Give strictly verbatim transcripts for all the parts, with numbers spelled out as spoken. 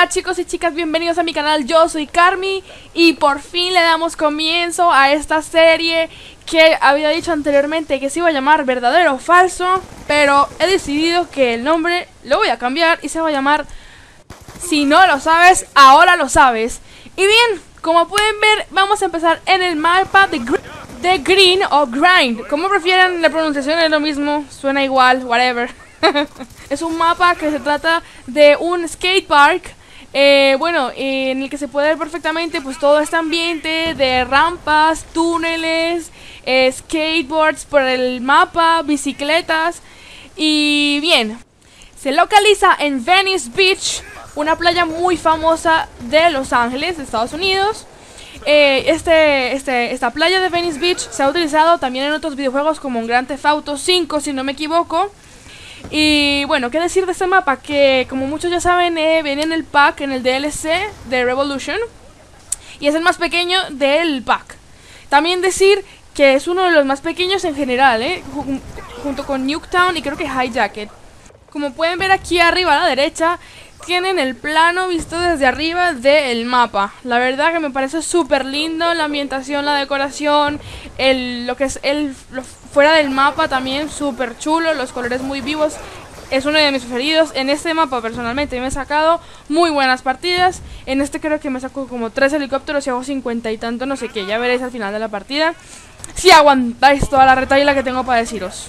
Hola chicos y chicas, bienvenidos a mi canal. Yo soy Carmi y por fin le damos comienzo a esta serie que había dicho anteriormente que se iba a llamar Verdadero o Falso, pero he decidido que el nombre lo voy a cambiar y se va a llamar Si no lo sabes, ahora lo sabes. Y bien, como pueden ver, vamos a empezar en el mapa de, gr de Green o Grind. Como prefieran, la pronunciación es lo mismo, suena igual, whatever. Es un mapa que se trata de un skatepark, eh, bueno, eh, en el que se puede ver perfectamente pues todo este ambiente de rampas, túneles, eh, skateboards por el mapa, bicicletas. Y bien, se localiza en Venice Beach, una playa muy famosa de Los Ángeles, de Estados Unidos. Eh, este, este, esta playa de Venice Beach se ha utilizado también en otros videojuegos como en Grand Theft Auto cinco, si no me equivoco. Y bueno, qué decir de este mapa, que como muchos ya saben, eh, viene en el pack, en el D L C de Revolution, y es el más pequeño del pack. También decir que es uno de los más pequeños en general, eh, junto con Nuketown y creo que Hijacket. Como pueden ver aquí arriba a la derecha, tienen el plano visto desde arriba del mapa. La verdad que me parece súper lindo, la ambientación, la decoración, el, lo que es el lo, fuera del mapa también súper chulo, los colores muy vivos. Es uno de mis preferidos. En este mapa personalmente me he sacado muy buenas partidas. En este creo que me saco como tres helicópteros y hago cincuenta y tanto, no sé qué. Ya veréis al final de la partida si aguantáis toda la retahíla que tengo para deciros.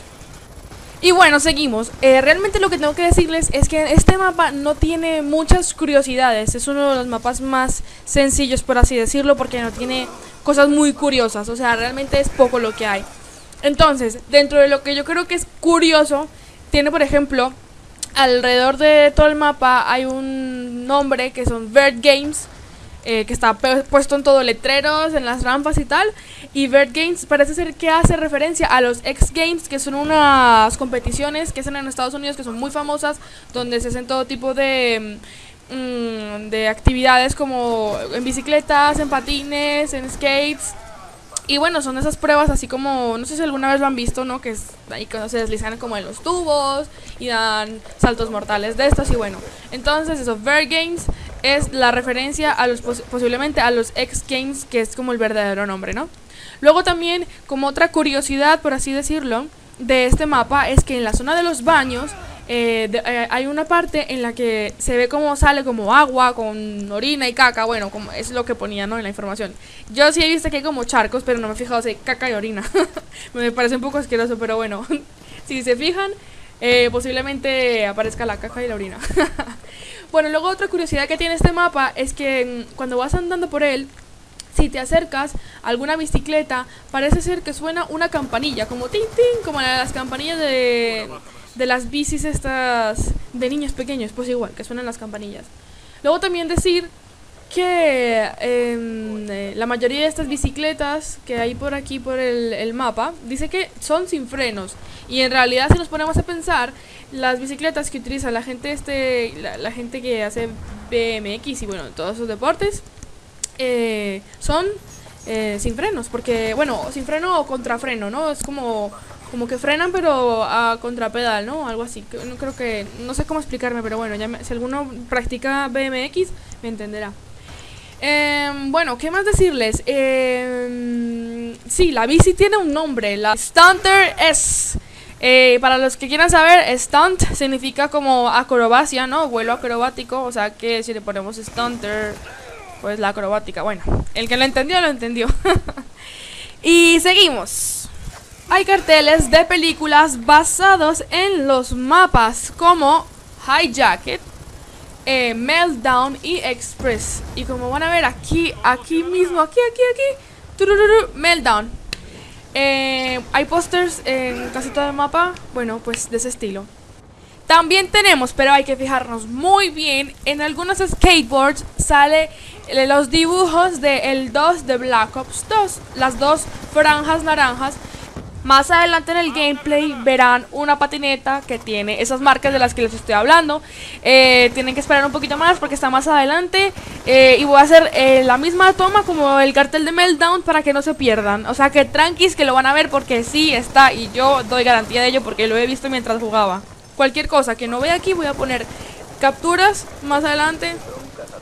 Y bueno, seguimos. Eh, realmente lo que tengo que decirles es que este mapa no tiene muchas curiosidades. Es uno de los mapas más sencillos, por así decirlo, porque no tiene cosas muy curiosas. O sea, realmente es poco lo que hay. Entonces, dentro de lo que yo creo que es curioso, tiene por ejemplo, alrededor de todo el mapa hay un nombre que son Vert Games, eh, que está puesto en todo, letreros, en las rampas y tal. Y Vert Games parece ser que hace referencia a los X Games, que son unas competiciones que hacen en Estados Unidos, que son muy famosas, donde se hacen todo tipo de, mmm, de actividades como en bicicletas, en patines, en skates. Y bueno, son esas pruebas así como, no sé si alguna vez lo han visto, ¿no? Que es ahí cuando se deslizan como en los tubos y dan saltos mortales de estos. Y bueno, entonces eso, Vert Games es la referencia a los pos posiblemente a los X Games, que es como el verdadero nombre, ¿no? Luego también, como otra curiosidad, por así decirlo, de este mapa, es que en la zona de los baños eh, de, eh, hay una parte en la que se ve como sale como agua con orina y caca. Bueno, como es lo que ponía, ¿no?, en la información. Yo sí he visto que hay como charcos, pero no me he fijado si hay caca y orina. Me parece un poco asqueroso, pero bueno, si se fijan, eh, posiblemente aparezca la caca y la orina. Bueno, luego otra curiosidad que tiene este mapa es que cuando vas andando por él, si te acercas a alguna bicicleta, parece ser que suena una campanilla, como tin tin, como las campanillas de, de las bicis estas de niños pequeños, pues igual, que suenan las campanillas. Luego también decir que eh, la mayoría de estas bicicletas que hay por aquí por el, el mapa, dice que son sin frenos. Y en realidad, si nos ponemos a pensar, las bicicletas que utiliza la gente este la, la gente que hace B M X y bueno, todos esos deportes, eh, son eh, sin frenos, porque bueno, sin freno o contrafreno, ¿no? Es como como que frenan pero a contrapedal, ¿no? Algo así. No creo que no sé cómo explicarme, pero bueno, ya me, si alguno practica B M X me entenderá. Eh, bueno, ¿qué más decirles? Eh, sí, la bici tiene un nombre, la Stunter S. Eh, para los que quieran saber, stunt significa como acrobacia, ¿no? Vuelo acrobático, o sea que si le ponemos Stunter, pues la acrobática. Bueno, el que lo entendió, lo entendió. Y seguimos. Hay carteles de películas basados en los mapas como Hijacket, Eh, Meltdown y Express. Y como van a ver aquí, aquí mismo, aquí, aquí, aquí, turururu, Meltdown. eh, Hay pósters en casi todo el mapa, bueno, pues de ese estilo. También tenemos, pero hay que fijarnos muy bien, en algunos skateboards sale los dibujos de el dos de Black Ops dos, las dos franjas naranjas. Más adelante en el gameplay verán una patineta que tiene esas marcas de las que les estoy hablando. eh, Tienen que esperar un poquito más porque está más adelante. eh, Y voy a hacer eh, la misma toma como el cartel de Meltdown para que no se pierdan. O sea que tranquis que lo van a ver porque sí está. Y yo doy garantía de ello porque lo he visto mientras jugaba. Cualquier cosa que no vea aquí voy a poner capturas más adelante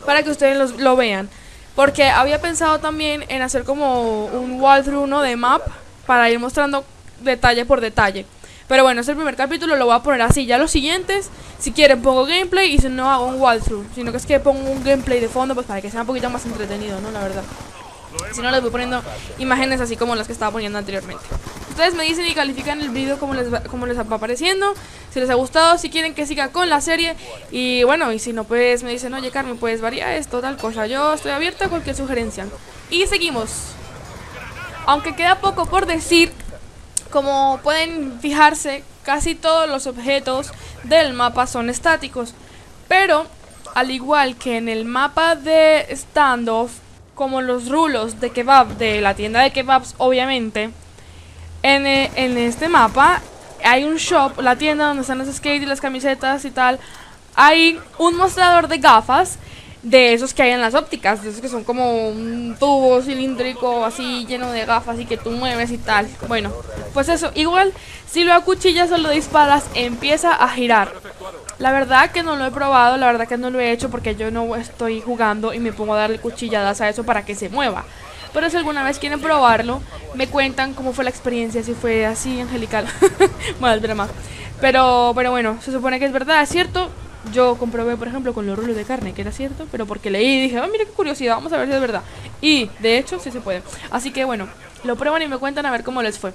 para que ustedes los, lo vean. Porque había pensado también en hacer como un walkthrough, ¿no?, de map, para ir mostrando detalle por detalle. Pero bueno, es el primer capítulo, lo voy a poner así. Ya los siguientes, si quieren pongo gameplay, y si no hago un walkthrough. Sino que es que pongo un gameplay de fondo, pues para que sea un poquito más entretenido, ¿no? La verdad. Si no, les voy poniendo imágenes así como las que estaba poniendo anteriormente. Ustedes me dicen y califican el video como les va, como les va pareciendo, si les ha gustado, si quieren que siga con la serie. Y bueno, y si no, pues me dicen, oye Carmen, pues varía esto, tal cosa. Yo estoy abierta a cualquier sugerencia. Y seguimos. Aunque queda poco por decir, como pueden fijarse, casi todos los objetos del mapa son estáticos. Pero, al igual que en el mapa de standoff, como los rulos de kebab de la tienda de kebabs, obviamente, en, eh, en este mapa hay un shop, la tienda donde están los skates y las camisetas y tal. Hay un mostrador de gafas, de esos que hay en las ópticas, de esos que son como un tubo cilíndrico así lleno de gafas y que tú mueves y tal. Bueno, pues eso, igual si lo acuchillas o lo disparas empieza a girar. La verdad que no lo he probado, la verdad que no lo he hecho porque yo no estoy jugando y me pongo a darle cuchilladas a eso para que se mueva. Pero si alguna vez quieren probarlo, me cuentan cómo fue la experiencia, si fue así angelical. Bueno, es broma. Pero, pero bueno, se supone que es verdad, es cierto. Yo comprobé, por ejemplo, con los rulos de carne que era cierto, pero porque leí y dije, oh, mira qué curiosidad, vamos a ver si es verdad. Y, de hecho, sí se puede. Así que bueno, lo prueban y me cuentan a ver cómo les fue.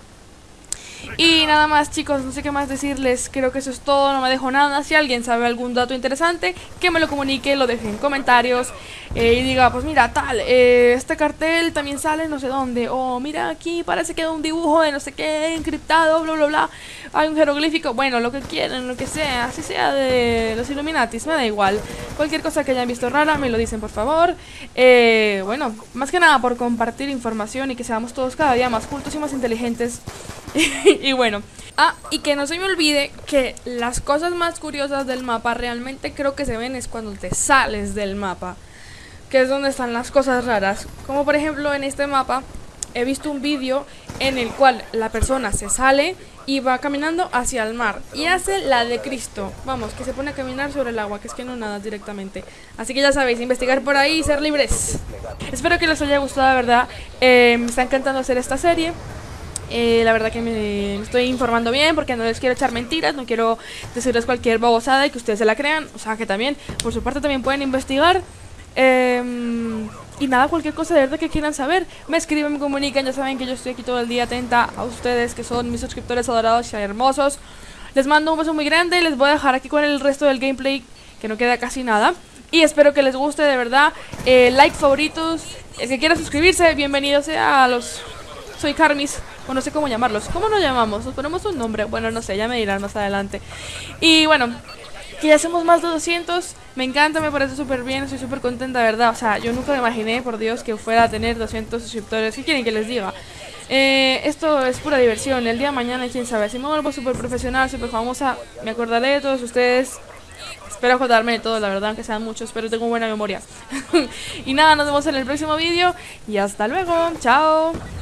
Y nada más, chicos, no sé qué más decirles. Creo que eso es todo, no me dejo nada. Si alguien sabe algún dato interesante, que me lo comunique, lo deje en comentarios, eh, y diga, pues mira, tal, eh, este cartel también sale no sé dónde. O mira, aquí parece que hay un dibujo de no sé qué encriptado, bla bla bla. Hay un jeroglífico, bueno, lo que quieran, lo que sea, así sea de los Illuminatis, me da igual. Cualquier cosa que hayan visto rara, me lo dicen, por favor. eh, Bueno, más que nada por compartir información y que seamos todos cada día más cultos y más inteligentes. Y bueno, ah, y que no se me olvide que las cosas más curiosas del mapa realmente creo que se ven es cuando te sales del mapa, que es donde están las cosas raras. Como por ejemplo en este mapa he visto un vídeo en el cual la persona se sale y va caminando hacia el mar y hace la de Cristo, vamos, que se pone a caminar sobre el agua, que es que no nadas directamente. Así que ya sabéis, investigar por ahí y ser libres. Espero que les haya gustado, de verdad. eh, Me está encantando hacer esta serie. Eh, la verdad que me estoy informando bien porque no les quiero echar mentiras, no quiero decirles cualquier babosada y que ustedes se la crean. O sea que también, por su parte, también pueden investigar. eh, Y nada, cualquier cosa de verdad que quieran saber, me escriben, me comunican. Ya saben que yo estoy aquí todo el día atenta a ustedes, que son mis suscriptores adorados y hermosos. Les mando un beso muy grande, les voy a dejar aquí con el resto del gameplay, que no queda casi nada. Y espero que les guste, de verdad. eh, Like, favoritos, el que quiera suscribirse, bienvenido sea a los... Soy Carmis, o no sé cómo llamarlos. ¿Cómo nos llamamos? ¿Nos ponemos un nombre? Bueno, no sé, ya me dirán más adelante. Y bueno, que ya somos más de doscientos. Me encanta, me parece súper bien, estoy súper contenta, de verdad. O sea, yo nunca me imaginé, por Dios, que fuera a tener doscientos suscriptores. ¿Qué quieren que les diga? Eh, esto es pura diversión. El día de mañana, quién sabe, si me vuelvo súper profesional, súper famosa, me acordaré de todos ustedes. Espero acordarme de todo, la verdad, aunque sean muchos, pero tengo buena memoria. Y nada, nos vemos en el próximo vídeo y hasta luego. Chao.